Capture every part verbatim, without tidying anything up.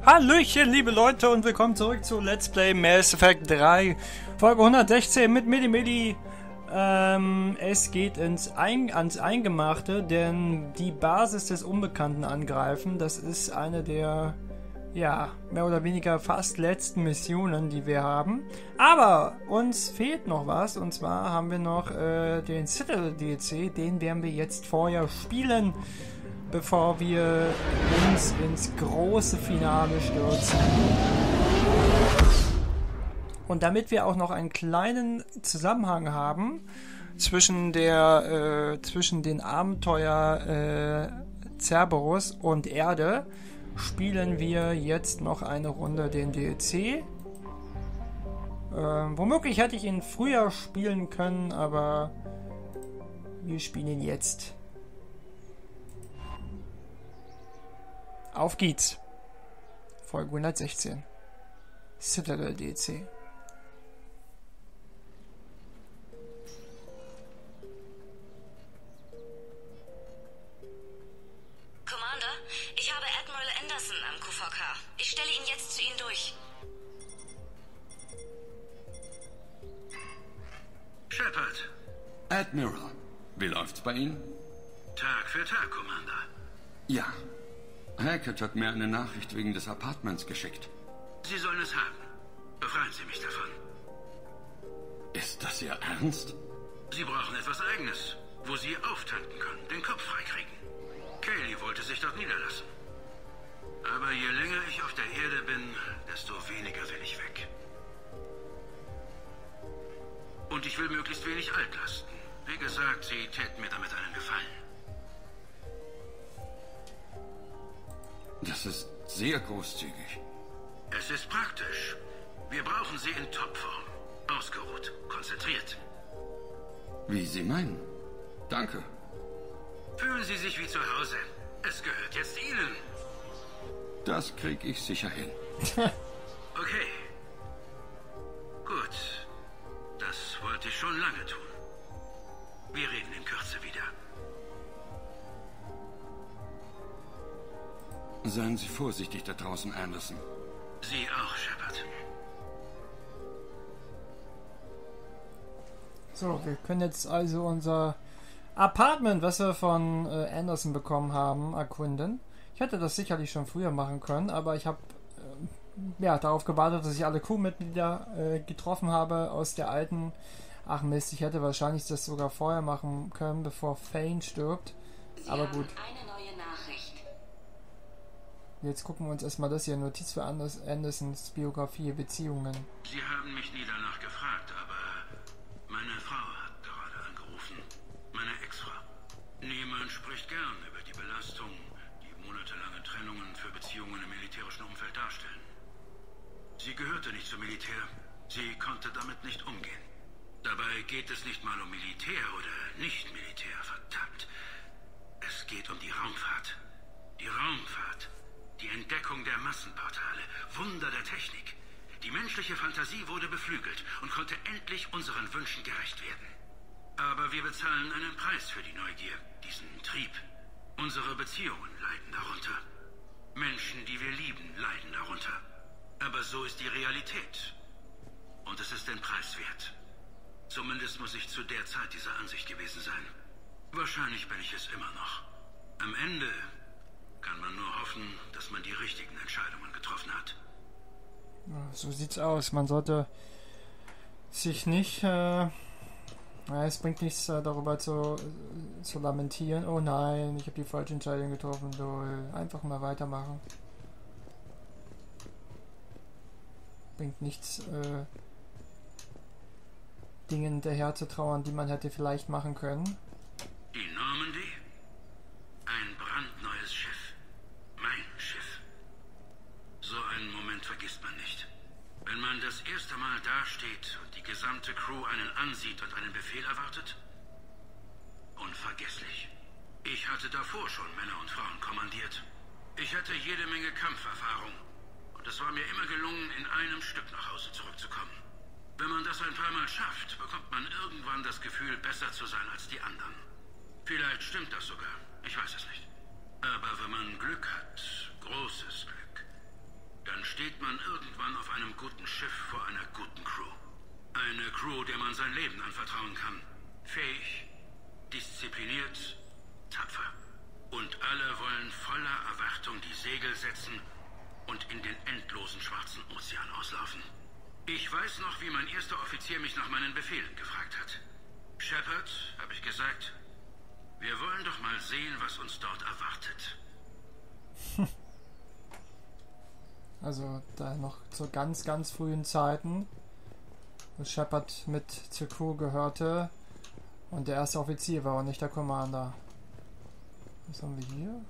Hallöchen, liebe Leute, und willkommen zurück zu Let's Play Mass Effect drei, Folge hundertsechzehn mit Midi Midi. Ähm, es geht ins Ein ans Eingemachte, denn die Basis des Unbekannten angreifen, das ist eine der, ja, mehr oder weniger fast letzten Missionen, die wir haben. Aber uns fehlt noch was, und zwar haben wir noch äh, den Citadel D L C, den werden wir jetzt vorher spielen, bevor wir uns ins große Finale stürzen. Und damit wir auch noch einen kleinen Zusammenhang haben zwischen der äh, zwischen den Abenteuer äh, Cerberus und Erde, spielen wir jetzt noch eine Runde den D L C. Äh, womöglich hätte ich ihn früher spielen können, aber wir spielen ihn jetzt. Auf geht's. Folge hundertsechzehn. Citadel D L C. Commander, ich habe Admiral Anderson am Q V K. Ich stelle ihn jetzt zu Ihnen durch. Shepard. Admiral, wie läuft's bei Ihnen? Tag für Tag, Commander. Ja. Hackett hat mir eine Nachricht wegen des Apartments geschickt. Sie sollen es haben. Befreien Sie mich davon. Ist das Ihr Ernst? Sie brauchen etwas Eigenes, wo Sie auftanken können, den Kopf freikriegen. Kaylee wollte sich dort niederlassen. Aber je länger ich auf der Erde bin, desto weniger will ich weg. Und ich will möglichst wenig altlasten. Wie gesagt, Sie täten mir damit einen Gefallen. Das ist sehr großzügig. Es ist praktisch. Wir brauchen Sie in Topform. Ausgeruht, konzentriert. Wie Sie meinen. Danke. Fühlen Sie sich wie zu Hause. Es gehört jetzt Ihnen. Das krieg ich sicher hin. Okay. Gut. Das wollte ich schon lange tun. Wir reden in Kürze wieder. Seien Sie vorsichtig da draußen, Anderson. Sie auch, Shepard. So, wir können jetzt also unser Apartment, was wir von äh, Anderson bekommen haben, erkunden. Ich hätte das sicherlich schon früher machen können, aber ich habe äh, ja, darauf gewartet, dass ich alle Crewmitglieder äh, getroffen habe aus der alten... Ach Mist, ich hätte wahrscheinlich das sogar vorher machen können, bevor Fane stirbt. Sie aber haben gut. eine neue Nachricht. Jetzt gucken wir uns erstmal das hier, Notiz für Anders Andersons Biografie, Beziehungen. Sie haben mich nie danach gefragt, aber meine Frau hat gerade angerufen. Meine Ex-Frau. Niemand spricht gern über die Belastung, die monatelange Trennungen für Beziehungen im militärischen Umfeld darstellen. Sie gehörte nicht zum Militär. Sie konnte damit nicht umgehen. Dabei geht es nicht mal um Militär oder Nicht-Militär, verdammt. Es geht um die Raumfahrt. Die Raumfahrt. Die Entdeckung der Massenportale, Wunder der Technik. Die menschliche Fantasie wurde beflügelt und konnte endlich unseren Wünschen gerecht werden. Aber wir bezahlen einen Preis für die Neugier, diesen Trieb. Unsere Beziehungen leiden darunter. Menschen, die wir lieben, leiden darunter. Aber so ist die Realität. Und es ist den Preis wert. Zumindest muss ich zu der Zeit dieser Ansicht gewesen sein. Wahrscheinlich bin ich es immer noch. Am Ende kann man nur hoffen, dass man die richtigen Entscheidungen getroffen hat. Ja, so sieht's aus. Man sollte sich nicht... Äh, ja, es bringt nichts, äh, darüber zu, äh, zu lamentieren. Oh nein, ich habe die falsche Entscheidung getroffen. Lol. Einfach mal weitermachen. Bringt nichts, äh, Dingen hinterher zu trauern, die man hätte vielleicht machen können. Die Normandy? Ein brandneues Schiff. Mein Schiff. So einen Moment vergisst man nicht. Wenn man das erste Mal dasteht und die gesamte Crew einen ansieht und einen Befehl erwartet? Unvergesslich. Ich hatte davor schon Männer und Frauen kommandiert. Ich hatte jede Menge Kampferfahrung. Und es war mir immer gelungen, in einem Stück nach Hause zurückzukommen. Wenn man das ein paar Mal schafft, bekommt man irgendwann das Gefühl, besser zu sein als die anderen. Vielleicht stimmt das sogar. Ich weiß es nicht. Aber wenn man Glück hat, großes Glück, man irgendwann auf einem guten Schiff vor einer guten Crew. Eine Crew, der man sein Leben anvertrauen kann. Fähig, diszipliniert, tapfer. Und alle wollen voller Erwartung die Segel setzen und in den endlosen schwarzen Ozean auslaufen. Ich weiß noch, wie mein erster Offizier mich nach meinen Befehlen gefragt hat. Shepard, habe ich gesagt, wir wollen doch mal sehen, was uns dort erwartet. Also da noch zu ganz, ganz frühen Zeiten, wo Shepard mit zur Crew gehörte und der erste Offizier war und nicht der Commander. Was haben wir hier?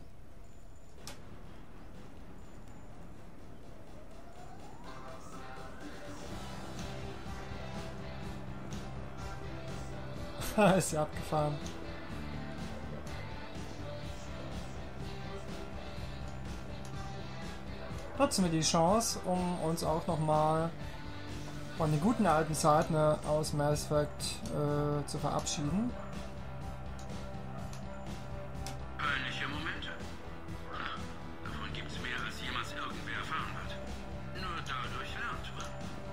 Ist ja abgefahren. Nutzen wir die Chance, um uns auch nochmal von den guten alten Zeiten aus Mass Effect äh, zu verabschieden. Peinliche Momente. Ha, davon gibt's mehr, als jemals irgendwer erfahren wird. Nur dadurch lernt man.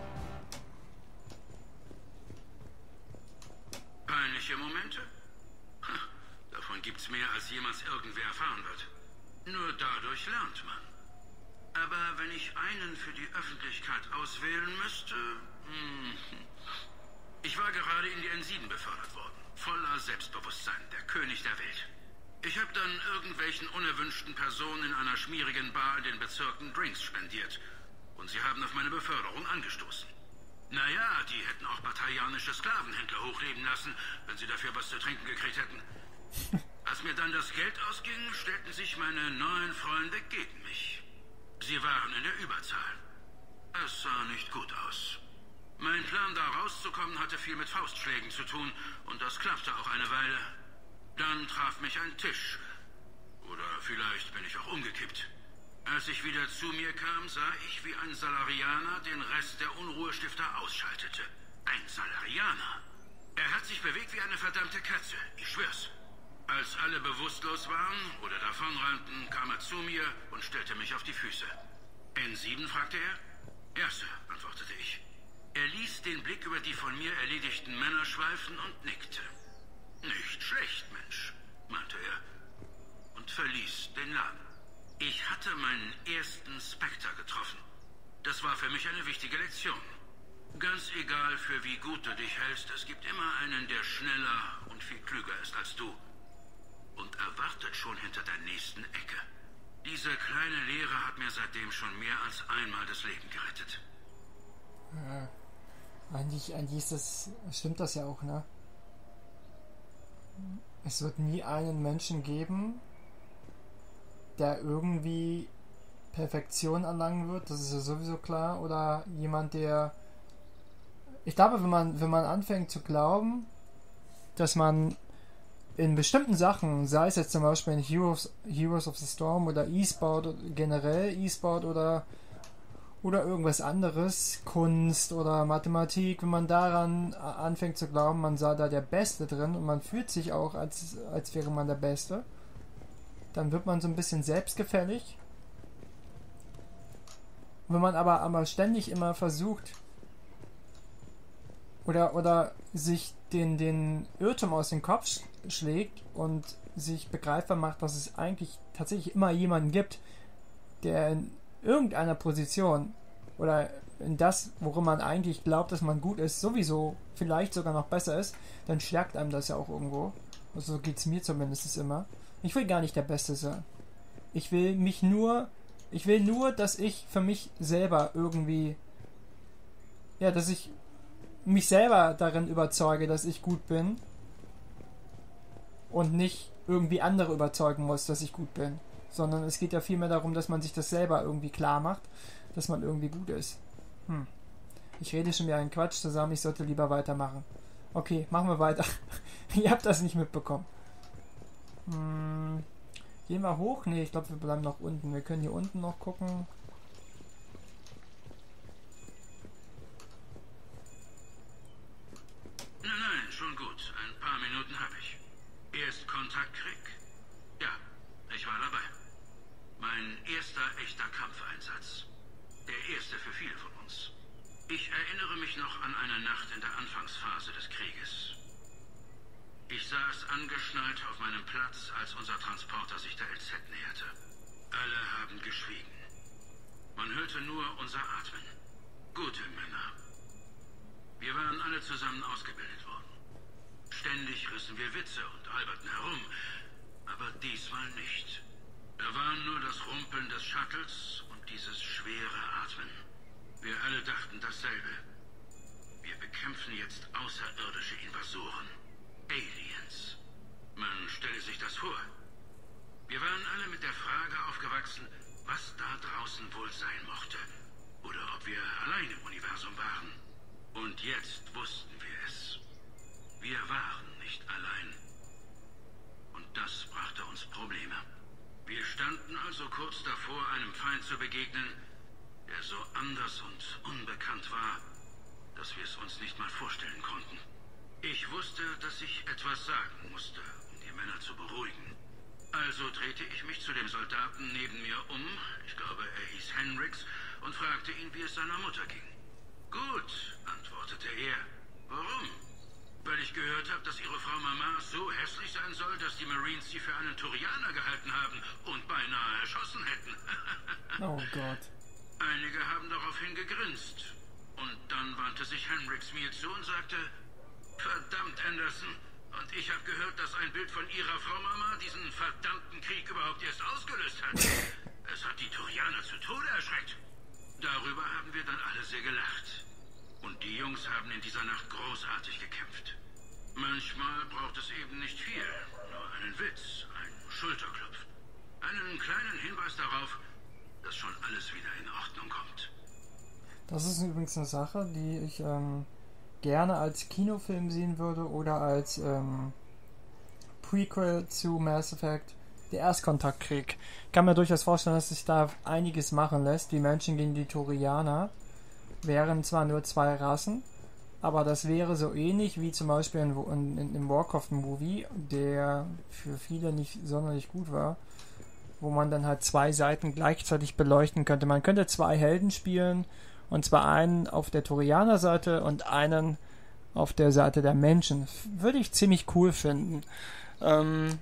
Peinliche Momente? Ha, davon gibt's mehr, als jemals irgendwer erfahren wird. Nur dadurch lernt man. Aber wenn ich einen für die Öffentlichkeit auswählen müsste... Hm, ich war gerade in die N sieben befördert worden. Voller Selbstbewusstsein, der König der Welt. Ich habe dann irgendwelchen unerwünschten Personen in einer schmierigen Bar in den Bezirken Drinks spendiert. Und sie haben auf meine Beförderung angestoßen. Naja, die hätten auch bataillonische Sklavenhändler hochleben lassen, wenn sie dafür was zu trinken gekriegt hätten. Als mir dann das Geld ausging, stellten sich meine neuen Freunde gegen mich. Sie waren in der Überzahl. Es sah nicht gut aus. Mein Plan, da rauszukommen, hatte viel mit Faustschlägen zu tun und das klappte auch eine Weile. Dann traf mich ein Tisch. Oder vielleicht bin ich auch umgekippt. Als ich wieder zu mir kam, sah ich, wie ein Salarianer den Rest der Unruhestifter ausschaltete. Ein Salarianer. Er hat sich bewegt wie eine verdammte Katze, ich schwör's. Als alle bewusstlos waren oder davonrannten, kam er zu mir und stellte mich auf die Füße. N sieben, fragte er. Ja, Sir, antwortete ich. Er ließ den Blick über die von mir erledigten Männer schweifen und nickte. Nicht schlecht, Mensch, meinte er. Und verließ den Laden. Ich hatte meinen ersten Spectre getroffen. Das war für mich eine wichtige Lektion. Ganz egal, für wie gut du dich hältst, es gibt immer einen, der schneller und viel klüger ist als du. Und erwartet schon hinter der nächsten Ecke. Diese kleine Lehre hat mir seitdem schon mehr als einmal das Leben gerettet. Ja, eigentlich, eigentlich ist das, stimmt das ja auch, ne? Es wird nie einen Menschen geben, der irgendwie Perfektion erlangen wird, das ist ja sowieso klar, oder jemand, der... Ich glaube, wenn man, wenn man anfängt zu glauben, dass man in bestimmten Sachen, sei es jetzt zum Beispiel in Heroes, Heroes of the Storm oder E-Sport, generell E-Sport oder, oder irgendwas anderes, Kunst oder Mathematik, wenn man daran anfängt zu glauben, man sei da der Beste drin und man fühlt sich auch, als, als wäre man der Beste, dann wird man so ein bisschen selbstgefällig. Wenn man aber, aber ständig immer versucht, oder, oder sich den, den Irrtum aus dem Kopf sch- schlägt und sich begreifbar macht, dass es eigentlich tatsächlich immer jemanden gibt, der in irgendeiner Position oder in das, worum man eigentlich glaubt, dass man gut ist, sowieso vielleicht sogar noch besser ist, dann stärkt einem das ja auch irgendwo. Also so geht es mir zumindest immer. Ich will gar nicht der Beste sein. Ich will mich nur, ich will nur, dass ich für mich selber irgendwie, ja, dass ich mich selber darin überzeuge, dass ich gut bin und nicht irgendwie andere überzeugen muss, dass ich gut bin, sondern es geht ja vielmehr darum, dass man sich das selber irgendwie klar macht, dass man irgendwie gut ist. Hm. Ich rede schon wieder einen Quatsch zusammen, ich sollte lieber weitermachen. Okay, machen wir weiter. Ihr habt das nicht mitbekommen. Hm. Gehen wir hoch? Ne, ich glaube, wir bleiben noch unten. Wir können hier unten noch gucken. Nein, nein, schon gut. Ein paar Minuten habe ich. Erst Kontaktkrieg? Ja, ich war dabei. Mein erster echter Kampfeinsatz. Der erste für viele von uns. Ich erinnere mich noch an eine Nacht in der Anfangsphase des Krieges. Ich saß angeschnallt auf meinem Platz, als unser Transporter sich der L Z näherte. Alle haben geschwiegen. Man hörte nur unser Atmen. Gute Männer. Wir waren alle zusammen ausgebildet worden. Ständig rissen wir Witze und alberten herum, aber diesmal nicht. Da war nur das Rumpeln des Shuttles und dieses schwere Atmen. Wir alle dachten dasselbe. Wir bekämpfen jetzt außerirdische Invasoren. Aliens. Man stelle sich das vor. Wir waren alle mit der Frage aufgewachsen, was da draußen wohl sein mochte. Oder ob wir allein im Universum waren. Und jetzt wussten wir es. Wir waren nicht allein. Und das brachte uns Probleme. Wir standen also kurz davor, einem Feind zu begegnen, der so anders und unbekannt war, dass wir es uns nicht mal vorstellen konnten. Ich wusste, dass ich etwas sagen musste, um die Männer zu beruhigen. Also drehte ich mich zu dem Soldaten neben mir um, ich glaube, er hieß Henrix, und fragte ihn, wie es seiner Mutter ging. Gut, antwortete er. Warum? Weil ich gehört habe, dass ihre Frau Mama so hässlich sein soll, dass die Marines sie für einen Turianer gehalten haben und beinahe erschossen hätten. Oh Gott. Einige haben daraufhin gegrinst. Und dann wandte sich Henrix mir zu und sagte, verdammt, Anderson, und ich habe gehört, dass ein Bild von ihrer Frau Mama diesen verdammten Krieg überhaupt erst ausgelöst hat. Es hat die Turianer zu Tode erschreckt. Darüber haben wir dann alle sehr gelacht. Und die Jungs haben in dieser Nacht großartig gekämpft. Manchmal braucht es eben nicht viel, nur einen Witz, einen Schulterklopf, einen kleinen Hinweis darauf, dass schon alles wieder in Ordnung kommt. Das ist übrigens eine Sache, die ich ähm, gerne als Kinofilm sehen würde oder als ähm, Prequel zu Mass Effect, der Erstkontaktkrieg. Ich kann mir durchaus vorstellen, dass sich da einiges machen lässt. Die Menschen gegen die Turianer wären zwar nur zwei Rassen, aber das wäre so ähnlich wie zum Beispiel in, in, in, im Warcraft-Movie, der für viele nicht sonderlich gut war, wo man dann halt zwei Seiten gleichzeitig beleuchten könnte. Man könnte zwei Helden spielen, und zwar einen auf der Turianer-Seite und einen auf der Seite der Menschen. Würde ich ziemlich cool finden. Ähm,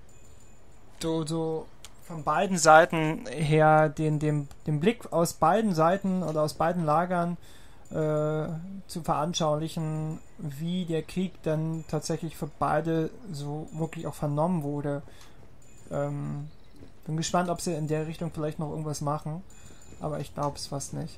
so, so von beiden Seiten her den, den, den Blick aus beiden Seiten oder aus beiden Lagern äh, zu veranschaulichen, wie der Krieg dann tatsächlich für beide so wirklich auch vernommen wurde. Ähm, bin gespannt, ob sie in der Richtung vielleicht noch irgendwas machen, aber ich glaube es fast nicht.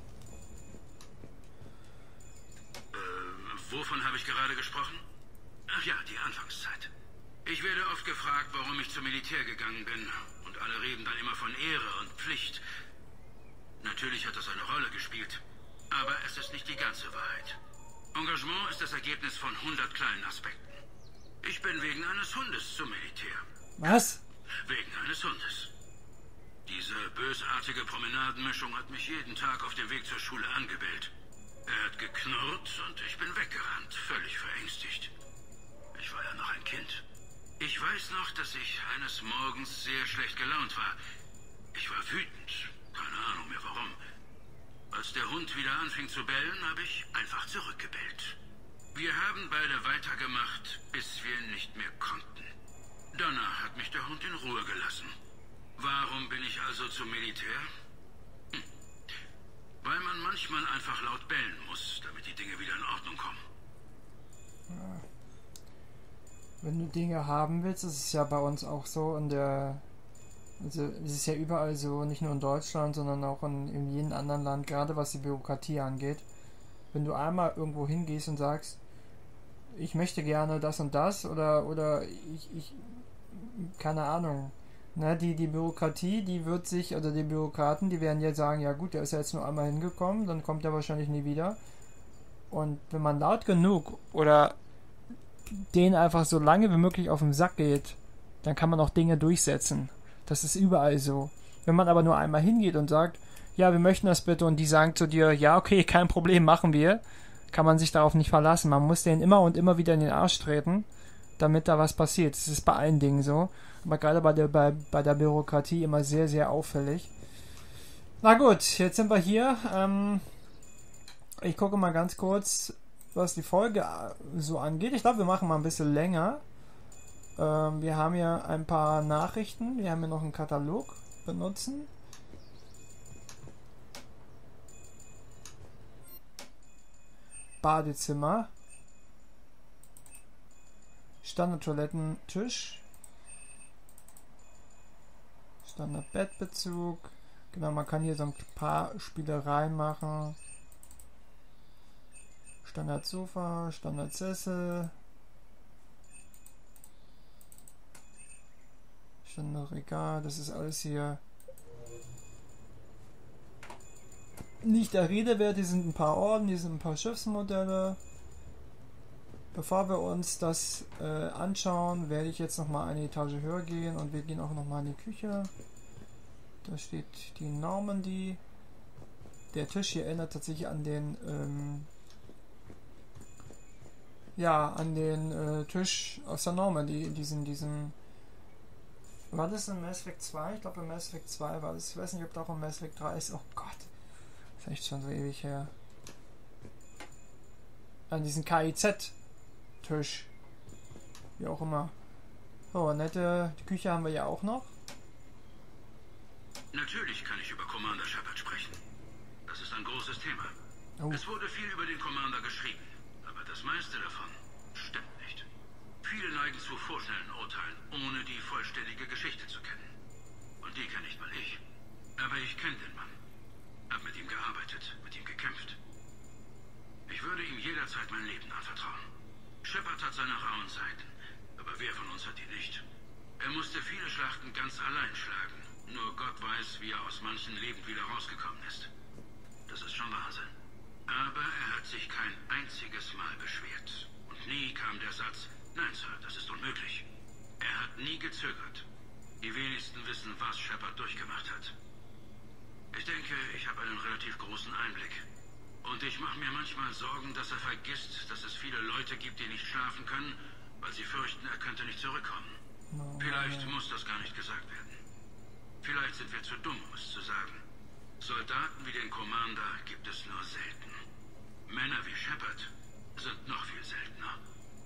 Äh, wovon habe ich gerade gesprochen? Ach ja, die Anfangszeit. Ich werde oft gefragt, warum ich zum Militär gegangen bin. Und alle reden dann immer von Ehre und Pflicht. Natürlich hat das eine Rolle gespielt. Aber es ist nicht die ganze Wahrheit. Engagement ist das Ergebnis von hundert kleinen Aspekten. Ich bin wegen eines Hundes zum Militär. Was? Wegen eines Hundes. Diese bösartige Promenadenmischung hat mich jeden Tag auf dem Weg zur Schule angebellt. Er hat geknurrt und ich bin weggerannt, völlig verängstigt. Ich war ja noch ein Kind. Ich weiß noch, dass ich eines Morgens sehr schlecht gelaunt war. Ich war wütend, keine Ahnung mehr warum. Als der Hund wieder anfing zu bellen, habe ich einfach zurückgebellt. Wir haben beide weitergemacht, bis wir nicht mehr konnten. Danach hat mich der Hund in Ruhe gelassen. Warum bin ich also zum Militär? Hm. Weil man manchmal einfach laut bellen muss, damit die Dinge wieder in Ordnung kommen. Ja. Wenn du Dinge haben willst, ist es ja bei uns auch so in der... Also es ist ja überall so, nicht nur in Deutschland, sondern auch in, in jedem anderen Land, gerade was die Bürokratie angeht. Wenn du einmal irgendwo hingehst und sagst, ich möchte gerne das und das oder oder ich, ich keine Ahnung, ne, die, die Bürokratie, die wird sich, oder die Bürokraten, die werden jetzt sagen, ja gut, der ist ja jetzt nur einmal hingekommen, dann kommt er wahrscheinlich nie wieder. Und wenn man laut genug oder denen einfach so lange wie möglich auf den Sack geht, dann kann man auch Dinge durchsetzen. Das ist überall so. Wenn man aber nur einmal hingeht und sagt, ja, wir möchten das bitte, und die sagen zu dir, ja, okay, kein Problem, machen wir, kann man sich darauf nicht verlassen. Man muss denen immer und immer wieder in den Arsch treten, damit da was passiert. Das ist bei allen Dingen so. Aber gerade bei der, bei, bei der Bürokratie immer sehr, sehr auffällig. Na gut, jetzt sind wir hier. Ähm, ich gucke mal ganz kurz, was die Folge so angeht. Ich glaube, wir machen mal ein bisschen länger. Ähm, wir haben hier ein paar Nachrichten. Wir haben hier noch einen Katalog benutzen. Badezimmer. Standard-Toilettentisch. Standard-Bettbezug. Genau, man kann hier so ein paar Spielereien machen. Standard-Sofa, Standard-Sessel. Standard-Regal, das ist alles hier nicht der Rede wert. Hier sind ein paar Orden, hier sind ein paar Schiffsmodelle. Bevor wir uns das äh, anschauen, werde ich jetzt nochmal eine Etage höher gehen und wir gehen auch nochmal in die Küche. Da steht die Normandy. Der Tisch hier erinnert tatsächlich an den ähm, ja, an den äh, Tisch aus der Normandy, in diesem, diesem war das in Mass Effect zwei? Ich glaube in Mass Effect zwei war das. Ich weiß nicht, ob da auch in Mass Effect drei ist. Oh Gott. Das ist echt schon so ewig her. An diesen K I Z-Tisch. Wie auch immer. So, nette die Küche haben wir ja auch noch. Natürlich kann ich über Commander Shepard sprechen. Das ist ein großes Thema. Oh. Es wurde viel über den Commander geschrieben, aber das meiste davon stimmt nicht. Viele neigen zu vorschnellen Urteilen, ohne die vollständige Geschichte zu kennen. Und die kenne nicht mal ich. Aber ich kenne den Mann. Hab mit ihm gearbeitet, mit ihm gekämpft. Ich würde ihm jederzeit mein Leben anvertrauen. Shepard hat seine rauen Seiten, aber wer von uns hat die nicht? Er musste viele Schlachten ganz allein schlagen. Nur Gott weiß, wie er aus manchen lebend wieder rausgekommen ist. Das ist schon Wahnsinn. Aber er hat sich kein einziges Mal beschwert. Und nie kam der Satz, nein, Sir, das ist unmöglich. Er hat nie gezögert. Die wenigsten wissen, was Shepard durchgemacht hat. Ich denke, ich habe einen relativ großen Einblick. Und ich mache mir manchmal Sorgen, dass er vergisst, dass es viele Leute gibt, die nicht schlafen können, weil sie fürchten, er könnte nicht zurückkommen. No, Vielleicht no. muss das gar nicht gesagt werden. Vielleicht sind wir zu dumm, um es zu sagen. Soldaten wie den Commander gibt es nur selten. Männer wie Shepard sind noch viel seltener.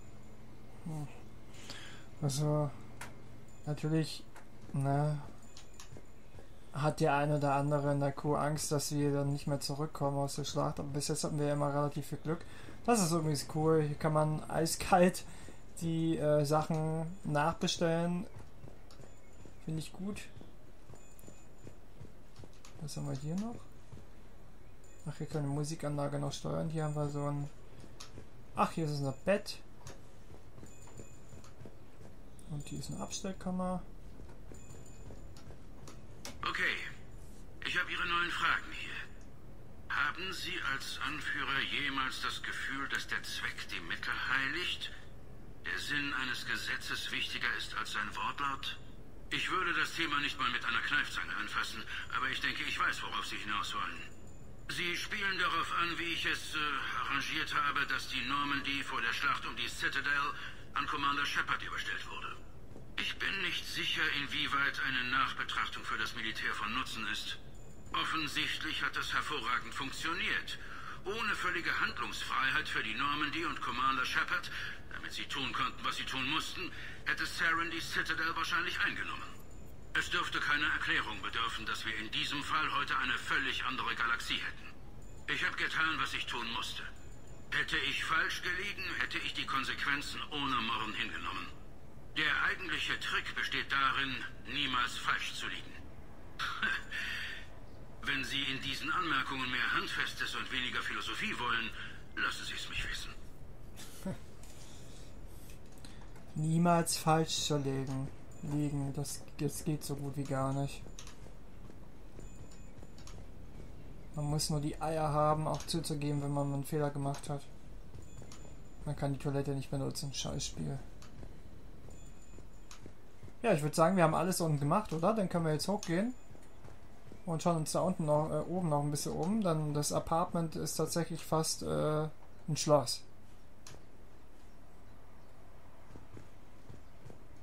Also, natürlich, ne, hat der eine oder andere in der Crew Angst, dass wir dann nicht mehr zurückkommen aus der Schlacht. Aber bis jetzt hatten wir ja immer relativ viel Glück. Das ist übrigens cool. Hier kann man eiskalt die äh, Sachen nachbestellen. Finde ich gut. Was haben wir hier noch? Ach, hier können wir die Musikanlage noch steuern. Hier haben wir so ein... Ach, hier ist ein Bett. Und hier ist eine Abstellkammer. Okay, ich habe Ihre neuen Fragen hier. Haben Sie als Anführer jemals das Gefühl, dass der Zweck die Mittel heiligt? Der Sinn eines Gesetzes wichtiger ist als sein Wortlaut? Ich würde das Thema nicht mal mit einer Kneifzange anfassen, aber ich denke, ich weiß, worauf Sie hinaus wollen. Sie spielen darauf an, wie ich es äh, arrangiert habe, dass die Normandy vor der Schlacht um die Citadel an Commander Shepard überstellt wurde. Ich bin nicht sicher, inwieweit eine Nachbetrachtung für das Militär von Nutzen ist. Offensichtlich hat das hervorragend funktioniert. Ohne völlige Handlungsfreiheit für die Normandy und Commander Shepard, damit sie tun konnten, was sie tun mussten, hätte Saren die Citadel wahrscheinlich eingenommen. Es dürfte keiner Erklärung bedürfen, dass wir in diesem Fall heute eine völlig andere Galaxie hätten. Ich habe getan, was ich tun musste. Hätte ich falsch gelegen, hätte ich die Konsequenzen ohne Murren hingenommen. Der eigentliche Trick besteht darin, niemals falsch zu liegen. Wenn Sie in diesen Anmerkungen mehr Handfestes und weniger Philosophie wollen, lassen Sie es mich wissen. Niemals falsch zu liegen. liegen. Das, das geht so gut wie gar nicht. Man muss nur die Eier haben, auch zuzugeben, wenn man einen Fehler gemacht hat. Man kann die Toilette nicht benutzen. Scheißspiel. Ja, ich würde sagen, wir haben alles unten gemacht, oder? Dann können wir jetzt hochgehen. Und schauen uns da unten noch, äh, oben noch ein bisschen um. Dann das Apartment ist tatsächlich fast äh, ein Schloss.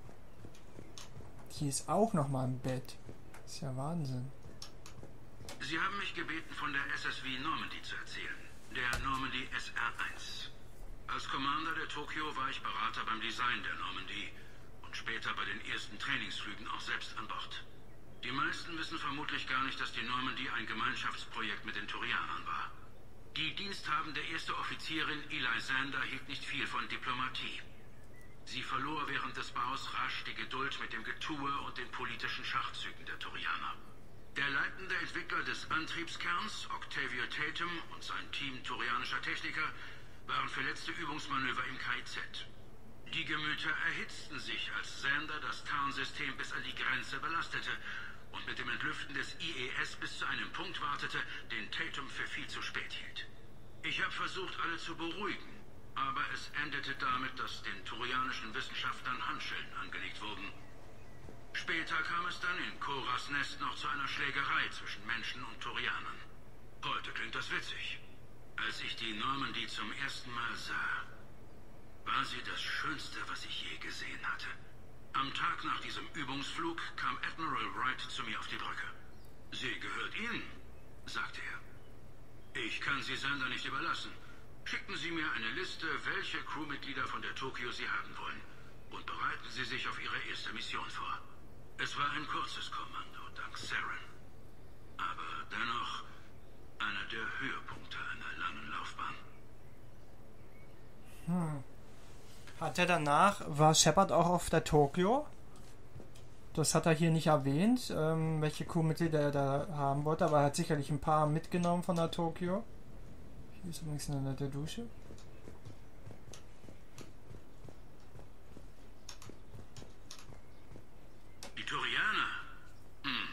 Hier ist auch noch mal ein Bett. Das ist ja Wahnsinn. Sie Sie haben mich gebeten, von der S S V Normandy zu erzählen. Der Normandy S R eins. Als Commander der Tokyo war ich Berater beim Design der Normandy und später bei den ersten Trainingsflügen auch selbst an Bord. Die meisten wissen vermutlich gar nicht, dass die Normandy ein Gemeinschaftsprojekt mit den Turianern war. Die diensthabende erste Offizierin Eli Sander hielt nicht viel von Diplomatie. Sie verlor während des Baus rasch die Geduld mit dem Getue und den politischen Schachzügen der Turianer. Der leitende Entwickler des Antriebskerns, Octavio Tatum, und sein Team turianischer Techniker waren für letzte Übungsmanöver im K I Z. Die Gemüter erhitzten sich, als Sander das Tarnsystem bis an die Grenze belastete und mit dem Entlüften des I E S bis zu einem Punkt wartete, den Tatum für viel zu spät hielt. Ich habe versucht, alle zu beruhigen, aber es endete damit, dass den turianischen Wissenschaftlern Handschellen angelegt wurden. Später kam es dann in Koras Nest noch zu einer Schlägerei zwischen Menschen und Turianern. Heute klingt das witzig. Als ich die Normandy zum ersten Mal sah, war sie das Schönste, was ich je gesehen hatte. Am Tag nach diesem Übungsflug kam Admiral Wright zu mir auf die Brücke. Sie gehört Ihnen, sagte er. Ich kann Sie Sander nicht überlassen. Schicken Sie mir eine Liste, welche Crewmitglieder von der Tokyo Sie haben wollen. Und bereiten Sie sich auf Ihre erste Mission vor. Es war ein kurzes Kommando, dank Saren. Aber dennoch einer der Höhepunkte einer langen Laufbahn. Hm. Hat er danach, war Shepard auch auf der Tokyo? Das hat er hier nicht erwähnt, ähm, welche Crewmitglieder er da haben wollte, aber er hat sicherlich ein paar mitgenommen von der Tokyo. Hier ist übrigens eine nette Dusche. Die Turianer? Hm.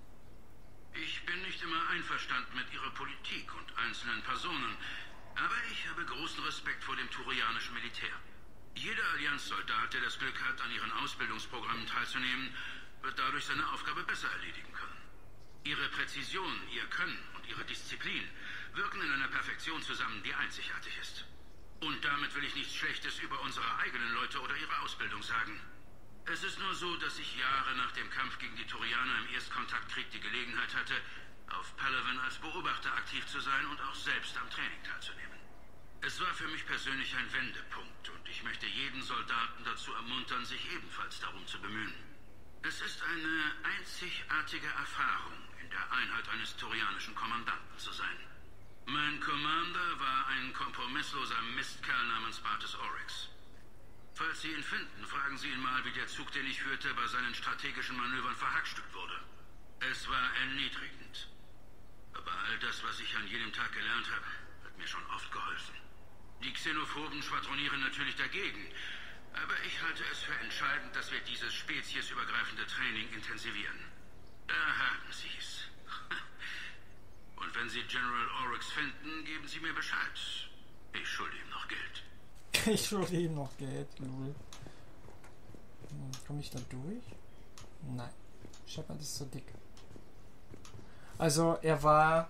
Ich bin nicht immer einverstanden mit ihrer Politik und einzelnen Personen, aber ich habe großen Respekt vor dem turianischen Militär. Jeder Allianzsoldat, der das Glück hat, an ihren Ausbildungsprogrammen teilzunehmen, wird dadurch seine Aufgabe besser erledigen können. Ihre Präzision, ihr Können und ihre Disziplin wirken in einer Perfektion zusammen, die einzigartig ist. Und damit will ich nichts Schlechtes über unsere eigenen Leute oder ihre Ausbildung sagen. Es ist nur so, dass ich Jahre nach dem Kampf gegen die Turianer im Erstkontaktkrieg die Gelegenheit hatte, auf Palaven als Beobachter aktiv zu sein und auch selbst am Training teilzunehmen. Es war für mich persönlich ein Wendepunkt und ich möchte jeden Soldaten dazu ermuntern, sich ebenfalls darum zu bemühen. Es ist eine einzigartige Erfahrung, in der Einheit eines turianischen Kommandanten zu sein. Mein Commander war ein kompromissloser Mistkerl namens Bartes Oryx. Falls Sie ihn finden, fragen Sie ihn mal, wie der Zug, den ich führte, bei seinen strategischen Manövern verhackstückt wurde. Es war erniedrigend. Aber all das, was ich an jedem Tag gelernt habe, hat mir schon oft geholfen. Die Xenophoben schwadronieren natürlich dagegen, aber ich halte es für entscheidend, dass wir dieses speziesübergreifende Training intensivieren. Da haben Sie es. Und wenn Sie General Oryx finden, geben Sie mir Bescheid. Ich schulde ihm noch Geld. Ich schulde ihm noch Geld, Lul. Hm, komme ich da durch? Nein. Shepard ist so dick. Also, er war...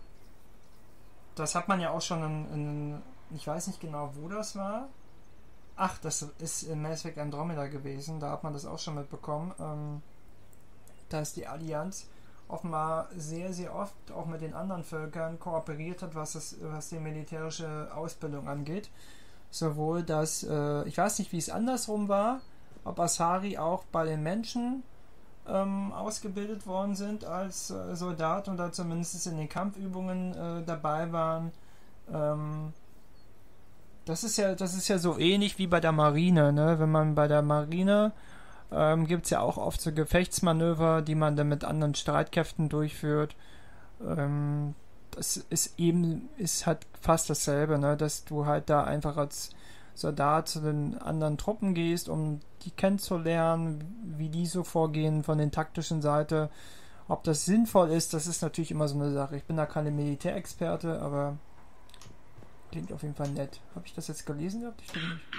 Das hat man ja auch schon in... in ich weiß nicht genau, wo das war. Ach, das ist in Mass Effect Andromeda gewesen. Da hat man das auch schon mitbekommen. Ähm, da ist die Allianz offenbar sehr, sehr oft auch mit den anderen Völkern kooperiert hat, was, das, was die militärische Ausbildung angeht. Sowohl das, äh, ich weiß nicht, wie es andersrum war, ob Asari auch bei den Menschen ähm, ausgebildet worden sind als äh, Soldat oder zumindest in den Kampfübungen äh, dabei waren. Ähm, das ist ja, das ist ja so ähnlich wie bei der Marine, ne? Wenn man bei der Marine ähm, gibt es ja auch oft so Gefechtsmanöver, die man dann mit anderen Streitkräften durchführt. Ähm, das ist eben, ist halt fast dasselbe, ne? Dass du halt da einfach als Soldat zu den anderen Truppen gehst, um die kennenzulernen, wie die so vorgehen von den taktischen Seite. Ob das sinnvoll ist, das ist natürlich immer so eine Sache. Ich bin da keine Militärexperte, aber klingt auf jeden Fall nett. Habe ich das jetzt gelesen gehabt? Ich denke nicht.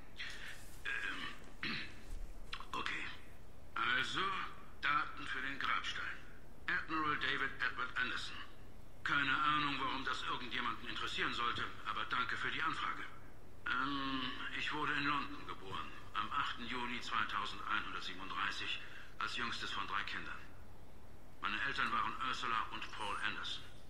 Okay. Also, Daten für den Grabstein. Admiral David Edward Anderson. Keine Ahnung, warum das irgendjemanden interessieren sollte, aber danke für die Anfrage. Ähm, ich wurde in London geboren, am achten Juni zweitausendeinhundertsiebenunddreißig, als jüngstes von drei Kindern. Meine Eltern waren Ursula und Paul Anderson.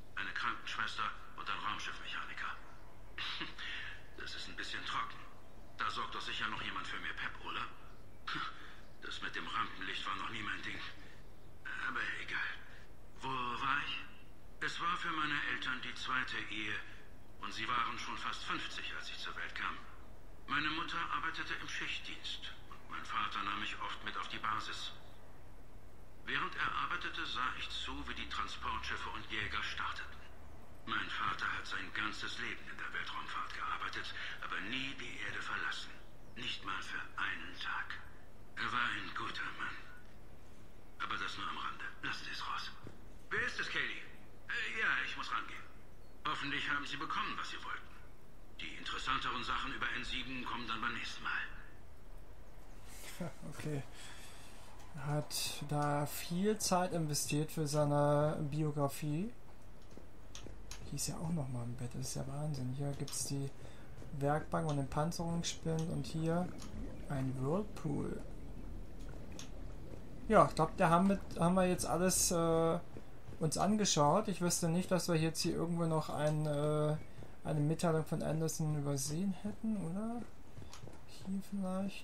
war für meine Eltern die zweite Ehe und sie waren schon fast fünfzig, als ich zur Welt kam. Meine Mutter arbeitete im Schichtdienst und mein Vater nahm mich oft mit auf die Basis. Während er arbeitete, sah ich zu, wie die Transportschiffe und Jäger starteten. Mein Vater hat sein ganzes Leben in der Weltraumfahrt gearbeitet, aber nie die Erde verlassen. Nicht mal für einen Tag. Er war ein guter Mann. Aber das nur am Rande. Lassen Sie es raus. Wer ist es, Kaylee? Äh, ja, ich muss rangehen. Hoffentlich haben Sie bekommen, was Sie wollten. Die interessanteren Sachen über N sieben kommen dann beim nächsten Mal. Okay. Er hat da viel Zeit investiert für seine Biografie. Hier ist ja auch nochmal ein Bett, das ist ja Wahnsinn. Hier gibt es die Werkbank und den Panzerungsspind und hier ein Whirlpool. Ja, ich glaube, da haben wir, haben wir jetzt alles äh, uns angeschaut. Ich wüsste nicht, dass wir jetzt hier irgendwo noch ein, äh, eine Mitteilung von Anderson übersehen hätten, oder? Hier vielleicht.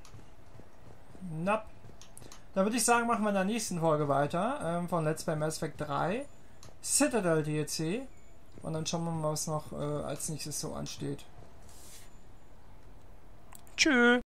Na, da würde ich sagen, machen wir in der nächsten Folge weiter ähm, von Let's Play Mass Effect drei Citadel D L C und dann schauen wir mal, was noch äh, als nächstes so ansteht. Tschüss!